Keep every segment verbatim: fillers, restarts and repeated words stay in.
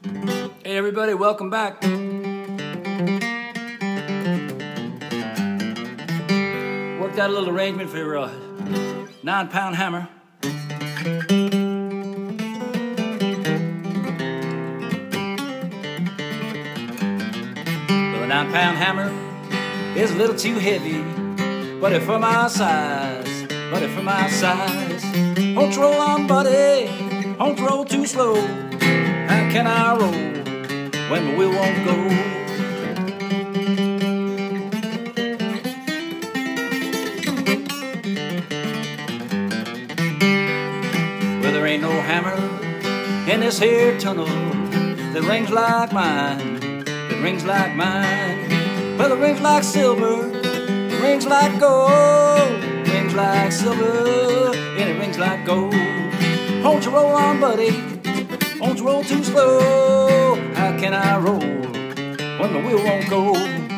Hey everybody, welcome back. Worked out a little arrangement for your uh, nine pound hammer. Well, a nine pound hammer is a little too heavy, but it for my size, but it for my size. Won't you roll on, buddy? Won't you roll too slow? How can I roll when the wheel won't go? Well, there ain't no hammer in this here tunnel that rings like mine, that rings like mine. Well, it rings like silver, it rings like gold, it rings like silver, and it rings like gold. Won't you roll on, buddy? Won't you roll too slow? How can I roll when the wheel won't go?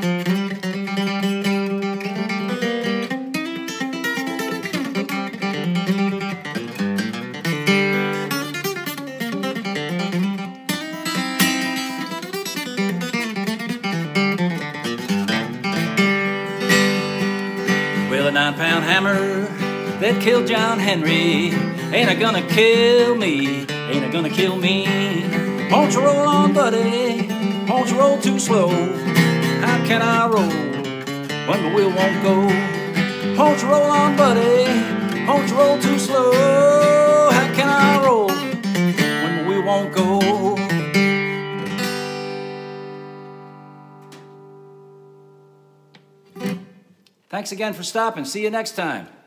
Well, a nine pound hammer that killed John Henry ain't a gonna kill me, ain't a gonna kill me. Won't you roll on, buddy? Won't you roll too slow? How can I roll when the wheel won't go? Won't you roll on, buddy? Won't you roll too slow? How can I roll when the wheel won't go? Thanks again for stopping. See you next time.